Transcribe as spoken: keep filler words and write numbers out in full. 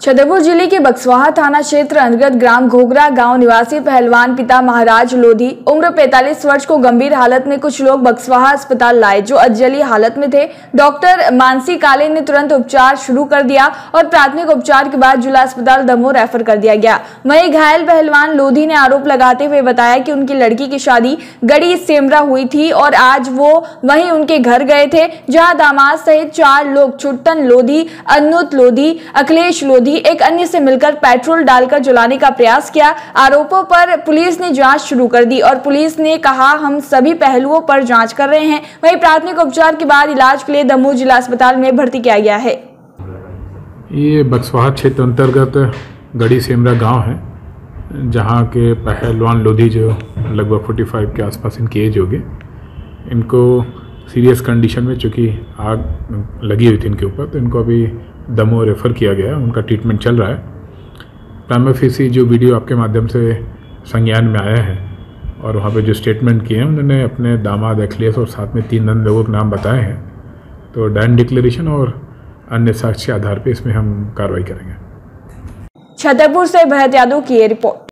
छतरपुर जिले के बक्सवाहा थाना क्षेत्र अंतर्गत ग्राम घोगरा गांव निवासी पहलवान पिता महाराज लोधी उम्र पैंतालीस वर्ष को गंभीर हालत में कुछ लोग बक्सवाहा अस्पताल लाए, जो अधजली हालत में थे। डॉक्टर मानसी काले ने तुरंत उपचार शुरू कर दिया और प्राथमिक उपचार के बाद जिला अस्पताल दमोह रेफर कर दिया गया। वहीं घायल पहलवान लोधी ने आरोप लगाते हुए बताया कि उनकी लड़की की शादी गड़ी सेमरा हुई थी और आज वो वहीं उनके घर गए थे, जहाँ दामाद सहित चार लोग छुट्टन लोधी, अनुत लोधी, अखिलेश लोधी एक अन्य से मिलकर पेट्रोल डालकर जलाने का प्रयास किया। आरोपों पर पुलिस ने जांच शुरू कर दी और पुलिस ने कहा हम सभी पहलुओं पर जांच कर रहे हैं। वहीं प्राथमिक उपचार के बाद इलाज के लिए दमोह जिला अस्पताल में भर्ती किया गया है। ये बक्सवाहा क्षेत्र अंतर्गत गड़ी सेमरा गांव है, जहां के पहलवान लोधी जो लगभग पैंतालीस के आसपास इनकी एज होगी, इनको सीरियस कंडीशन में चूँकि आग लगी हुई थी इनके ऊपर, तो इनको अभी दमोह रेफ़र किया गया है। उनका ट्रीटमेंट चल रहा है। प्राइमा फेसी जो वीडियो आपके माध्यम से संज्ञान में आया है और वहाँ पे जो स्टेटमेंट किए हैं, उन्होंने अपने दामाद अखिलेश और साथ में तीन अन्य लोगों के नाम बताए हैं। तो डैन डिक्लेरेशन और अन्य साक्ष्य आधार पर इसमें हम कार्रवाई करेंगे। छतरपुर से भरत यादव की ये रिपोर्ट।